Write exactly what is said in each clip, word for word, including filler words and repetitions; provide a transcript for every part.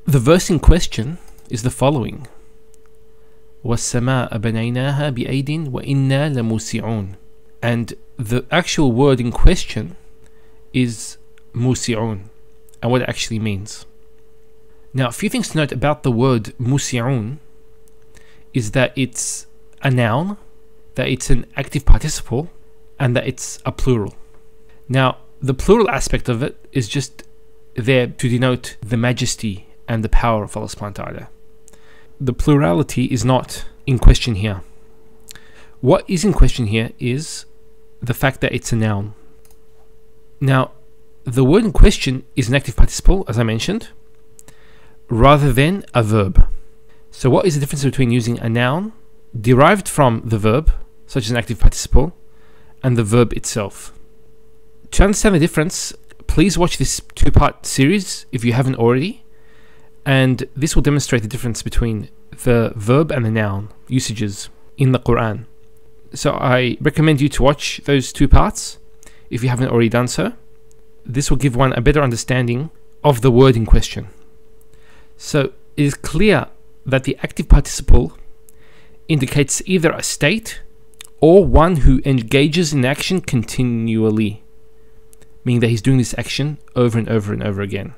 The verse in question is the following: وَالسَّمَاءَ بَنَيْنَاهَا بِأَيْدٍ وَإِنَّا لَمُوسِعُونَ. And the actual word in question is musi'un, and what it actually means. Now, a few things to note about the word musi'un is that it's a noun, that it's an active participle, and that it's a plural. Now, the plural aspect of it is just there to denote the majesty and the power of Allah subhanahu wa ta'ala. The plurality is not in question here. What is in question here is the fact that it's a noun. Now, the word in question is an active participle, as I mentioned, rather than a verb. So what is the difference between using a noun derived from the verb, such as an active participle, and the verb itself? To understand the difference, please watch this two-part series if you haven't already, and this will demonstrate the difference between the verb and the noun usages in the Quran. So I recommend you to watch those two parts if you haven't already done so. This will give one a better understanding of the word in question. So it is clear that the active participle indicates either a state or one who engages in action continually, meaning that he's doing this action over and over and over again.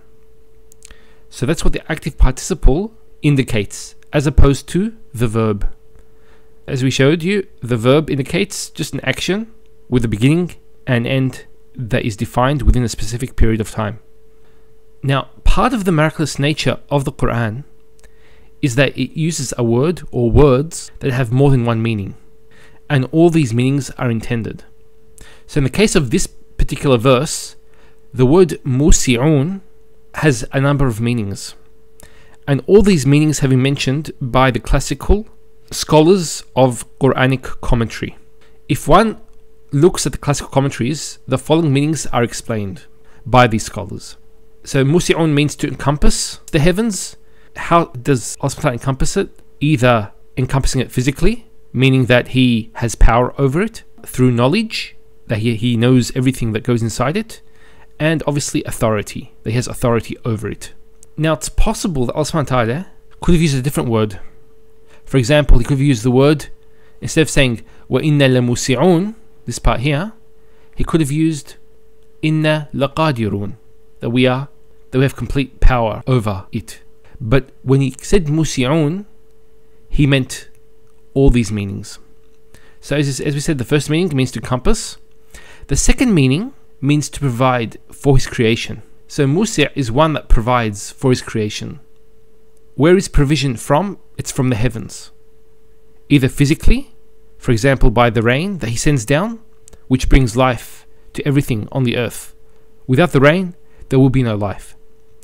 So that's what the active participle indicates, as opposed to the verb. As we showed you, the verb indicates just an action with a beginning and end that is defined within a specific period of time. Now, part of the miraculous nature of the Quran is that it uses a word or words that have more than one meaning, and all these meanings are intended. So in the case of this particular verse, the word musi'un has a number of meanings, and all these meanings have been mentioned by the classical scholars of Quranic commentary. If one looks at the classical commentaries, the following meanings are explained by these scholars. So musi'un means to encompass the heavens. How does Allah subhanahu wa ta'ala encompass it? Either encompassing it physically, meaning that he has power over it, through knowledge, that he, he knows everything that goes inside it, and obviously authority, that he has authority over it. Now, it's possible that Allah subhanahu wa ta'ala could have used a different word. For example, he could have used the word, instead of saying وَإِنَّا لَمُوسِعُونَ, this part here, he could have used إِنَّا لَقَادِرُونَ, that we are, that we have complete power over it. But when he said musi'un, he meant all these meanings. So as, as we said, the first meaning means to compass. The second meaning means to provide for his creation. So musi' is one that provides for his creation. Where is provision from? It's from the heavens. Either physically, for example by the rain that he sends down, which brings life to everything on the earth. Without the rain, there will be no life.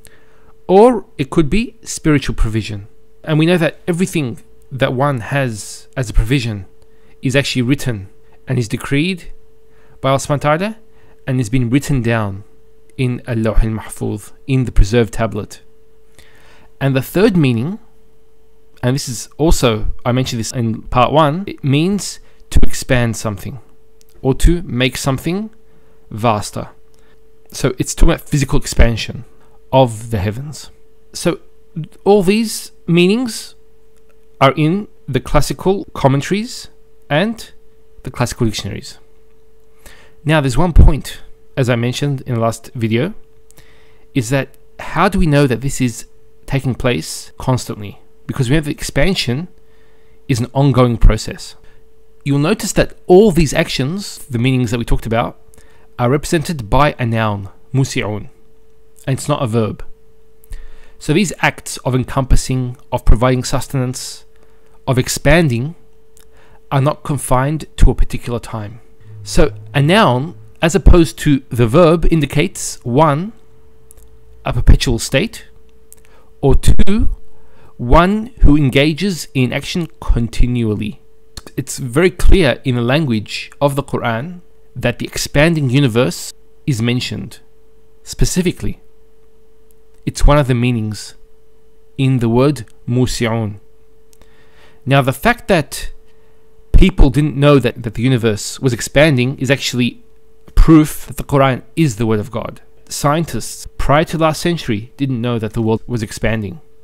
Or it could be spiritual provision. And we know that everything that one has as a provision is actually written and is decreed by Allah subhanahu wa ta'ala, and has been written down in Al-Lawh al-Mahfuz, in the preserved tablet. And the third meaning, and this is also, I mentioned this in part one, it means to expand something or to make something vaster. So it's talking about physical expansion of the heavens. So all these meanings are in the classical commentaries and the classical dictionaries. Now there's one point, as I mentioned in the last video, is that how do we know that this is taking place constantly? Because we have the expansion is an ongoing process. You'll notice that all these actions, the meanings that we talked about, are represented by a noun, musi'un, and it's not a verb. So these acts of encompassing, of providing sustenance, of expanding, are not confined to a particular time. So a noun, as opposed to the verb, indicates one, a perpetual state, or two, one who engages in action continually. It's very clear in the language of the Quran that the expanding universe is mentioned specifically. It's one of the meanings in the word musi'un. Now the fact that people didn't know that, that the universe was expanding is actually proof that the Quran is the word of God. Scientists prior to last century didn't know that the world was expanding.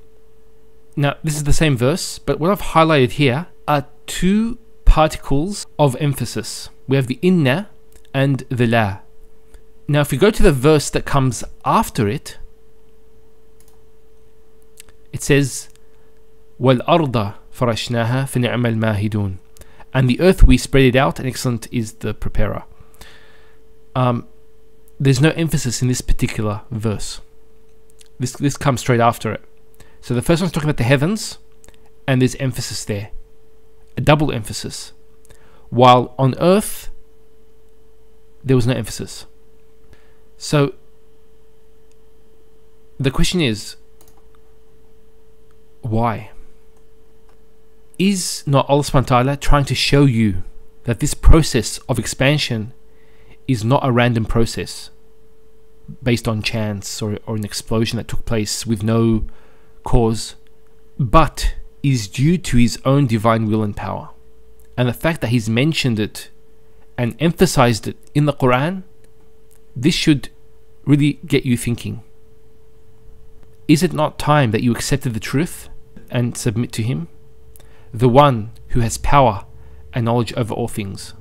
Now, this is the same verse, but what I've highlighted here are two particles of emphasis. We have the inna and the la. Now, if we go to the verse that comes after it, it says, وَالْأَرْضَ فَرَشْنَاهَا فَنِعْمَ الْمَاهِدُونَ. And the earth we spread it out, and excellent is the preparer. Um, there's no emphasis in this particular verse. This, this comes straight after it. So the first one's talking about the heavens, and there's emphasis there. A double emphasis. While on earth, there was no emphasis. So the question is, why? Is not Allah subhanahu wa ta'ala trying to show you that this process of expansion is not a random process based on chance or, or an explosion that took place with no cause, but is due to His own divine will and power? And the fact that He's mentioned it and emphasized it in the Quran, this should really get you thinking. Is it not time that you accepted the truth and submit to Him, the one who has power and knowledge over all things?